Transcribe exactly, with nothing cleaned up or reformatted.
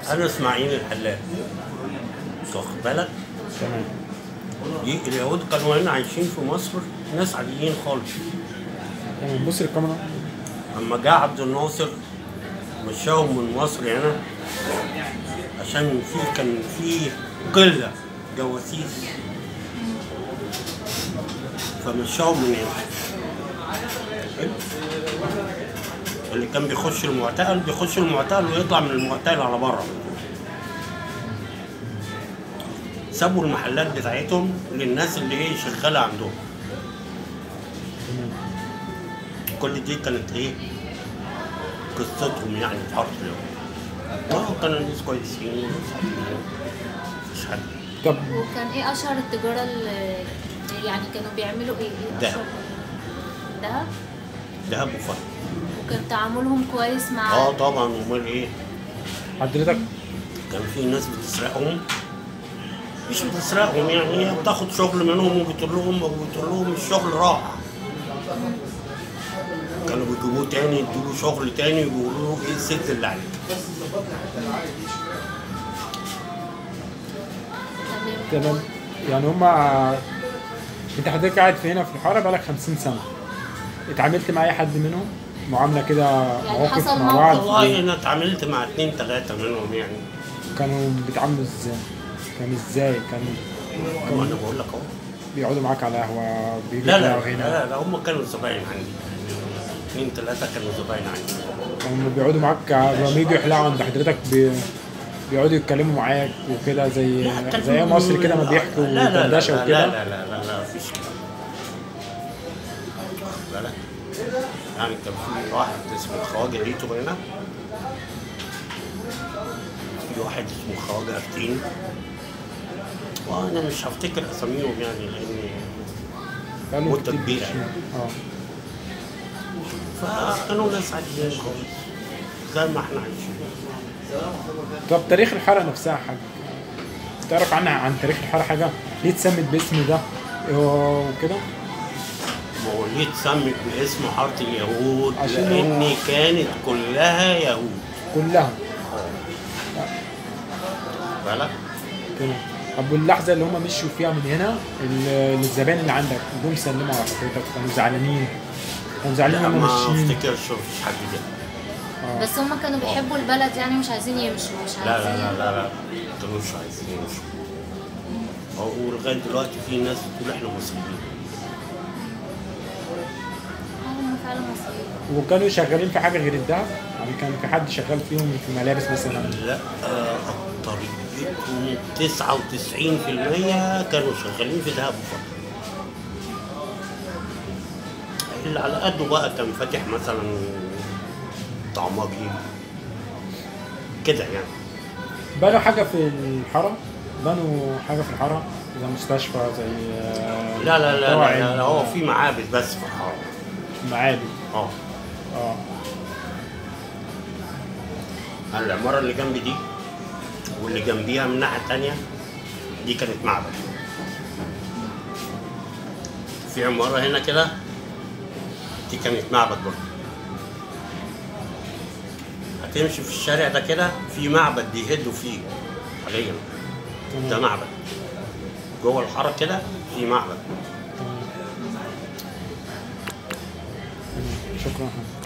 انا اسماعيل الحلاق، واخد بالك؟ تمام. دي اليهود كانوا هنا عايشين في مصر ناس عاديين خالص. تمام. بص للكاميرا. اما جه عبد الناصر مشاهم من مصر هنا عشان في كان في قله جواسيس، فمشاهم من هنا. اللي كان بيخش المعتقل بيخش المعتقل ويطلع من المعتقل على بره. سابوا المحلات بتاعتهم للناس اللي ايه شغاله عندهم. كل دي كانت ايه قصتهم يعني في حرب اليوم. كانوا ناس كويسين وناس عاديين، مفيش حد. طب وكان ايه اشهر التجاره اللي يعني كانوا بيعملوا ايه؟ ايه دهب. اشهر؟ دهب؟ دهب وفضل. وكان تعاملهم كويس مع اه طبعا، امال ايه؟ حضرتك كان في ناس بتسرقهم، مش بتسرقهم يعني، هي بتاخد شغل منهم وبتقول لهم وبتقول لهم الشغل راح. كانوا بيجيبوه تاني يديله شغل تاني ويقولوا له ايه الست اللي عليك. تمام. يعني هما انت حضرتك قاعد في هنا في الحاره بقالك خمسين سنه، اتعاملت مع اي حد منهم معامله كده، يعني مواقف حصل مع موقف؟ بعض؟ والله انا اتعاملت مع اتنين تلاته منهم يعني. كانوا بيتعاملوا ازاي؟ كان ازاي؟ كانوا ما انا بقول لك اهو. بيقعدوا معاك على قهوه، بيجوا لا لا يقعدوا هنا؟ لا لا هم كانوا زباين عندي، اتنين تلاته كانوا زباين عندي. كانوا بيقعدوا معاك لما يجوا يحلقوا عند حضرتك بي... بيقعدوا يتكلموا معاك وكده زي لا، كان- زي مصر كده ما بيحكوا لا لا لا ودردشه لا وكده؟ لا لا لا لا مفيش كده. لا لا يعني كان في واحد اسمه خواجه ليتو هنا، في واحد اسمه خواجه أفتين، وانا مش هفتكر اساميهم يعني لان بقالهم مدة كتير كبيرة ماشيين. يعني. اه. فكانوا ناس عاديين خالص زي ما احنا عايشين. طب تاريخ الحاره نفسها حاجه تعرف عنها، عن تاريخ الحاره حاجه؟ ليه اتسمت باسم ده وكده؟ ما هو ليه اتسمت باسم حارة اليهود؟ عشان لأن كانت كلها يهود. كلها. بالك؟ تمام. طب واللحظه اللي هم مشوا فيها من هنا ال- الزبائن اللي عندك جم سلموا على حضرتك، كانوا زعلانين؟ كانوا زعلانين لا وهم ما ماشيين؟ افتكرش مفيش حد كده. بس هم كانوا بيحبوا البلد يعني مش عايزين يمشوا، مش لا عايزين. لا لا لا لا ما كانوش عايزين يمشوا. هو لغاية دلوقتي في ناس بتقول احنا مصريين. هم فعلا مصريين. وكانوا شغالين في حاجه غير الدهب؟ يعني كان في حد شغال فيهم في ملابس مثلا؟ لا آه، اكتريتهم تسعة وتسعين في المية كانوا شغالين في دهب وفضل. اللي على قده بقى كان فاتح مثلا طعماجي كده يعني. بنوا حاجه في الحاره؟ بنوا حاجه في الحاره زي مستشفى زي آه، لا لا لا, لا, مطاعم، لا, لا هو في معابد بس في الحاره. معابد؟ اه اه. العماره اللي جنب دي واللي جنبيها من الناحيه التانيه دي كانت معبد. في عماره هنا كده دي كانت معبد برضه. هتمشي في الشارع ده كده في معبد بيهدوا فيه حاليا، ده معبد. جوه الحاره كده في معبد. شكرا.